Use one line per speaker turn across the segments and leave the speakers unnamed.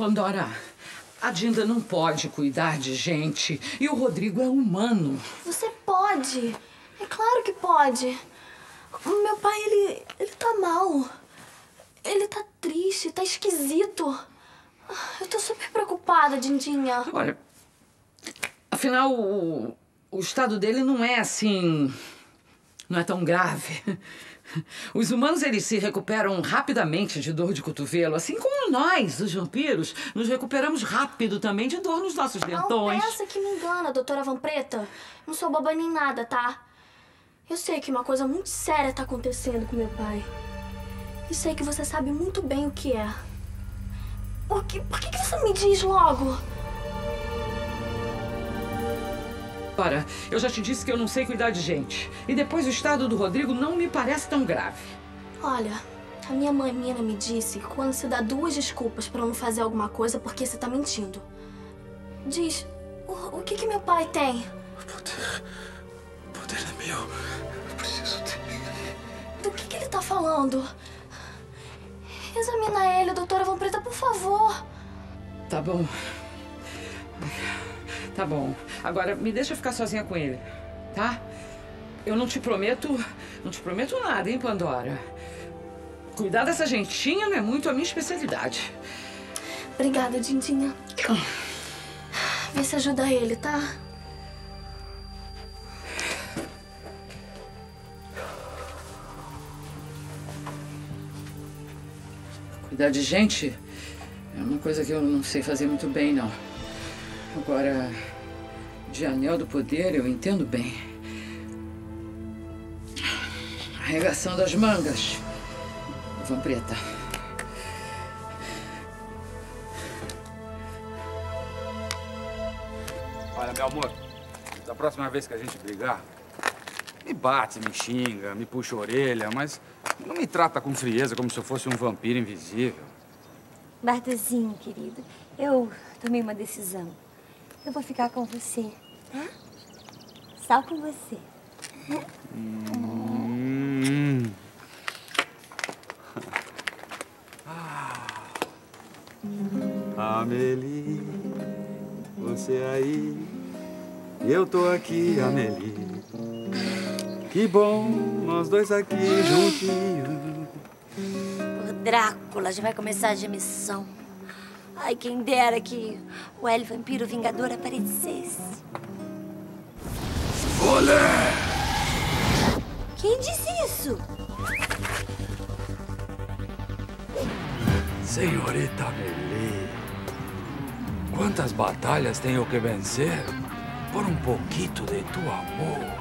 Pandora, a Dinda não pode cuidar de gente. E o Rodrigo é humano.
Você pode. É claro que pode. O meu pai, ele tá mal. Ele tá triste, tá esquisito. Eu tô super preocupada, Dindinha.
Olha, afinal, o estado dele não é assim... não é tão grave. Os humanos, eles se recuperam rapidamente de dor de cotovelo, assim como nós, os vampiros, nos recuperamos rápido também de dor nos nossos dentões.
Não peça que me engana, doutora Vanpreta. Não sou boba nem nada, tá? Eu sei que uma coisa muito séria tá acontecendo com meu pai. E sei que você sabe muito bem o que é. Por que você não me diz logo?
Ora, eu já te disse que eu não sei cuidar de gente. E depois o estado do Rodrigo não me parece tão grave.
Olha, a minha mãe Mina me disse que quando você dá 2 desculpas pra não fazer alguma coisa, porque você tá mentindo. Diz, o que meu pai tem?
O poder é meu. Eu preciso dele.
Do que ele tá falando? Examina ele, doutora Vanpreta, por favor.
Tá bom. Tá bom. Agora, me deixa ficar sozinha com ele, tá? Eu não te prometo nada, hein, Pandora? Cuidar dessa gentinha não é muito a minha especialidade.
Obrigada, Dindinha. Vê se ajuda ele, tá?
Cuidar de gente é uma coisa que eu não sei fazer muito bem, não. Agora, de anel do poder eu entendo bem. Arregaçando as mangas, Vanpreta.
Olha, meu amor, da próxima vez que a gente brigar, me bate, me xinga, me puxa a orelha, mas não me trata com frieza como se eu fosse um vampiro invisível.
Bartozinho, querido, eu tomei uma decisão. Eu vou ficar com você, tá? Só com você.
Amélie, você aí, eu tô aqui, Amélie. Que bom, nós dois aqui juntinhos.
O Drácula já vai começar a gemissão. Ai, quem dera que o L Vampiro Vingador aparecesse.
Olé!
Quem disse isso?
Senhorita Amélie, quantas batalhas tenho que vencer por um pouquinho de tu amor?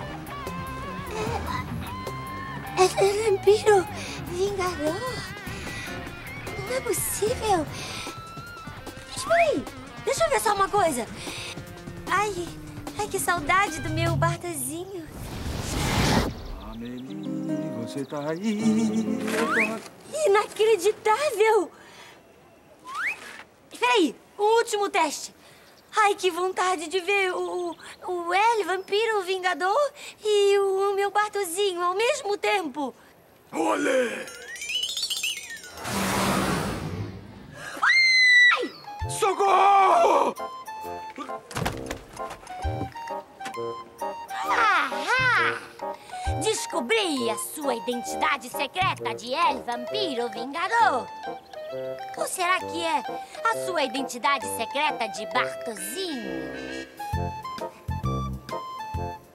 É Vampiro Vingador? Não é possível. Espera aí, deixa eu ver só uma coisa. Ai, que saudade do meu Bartozinho.
Amélie, você tá aí, eu tô aqui.
Inacreditável! Espera aí, um último teste. Ai, que vontade de ver o L Vampiro Vingador e o meu Bartozinho ao mesmo tempo.
Olé! Socorro!
Descobri a sua identidade secreta de El Vampiro Vingador. Ou será que é a sua identidade secreta de Bartozinho?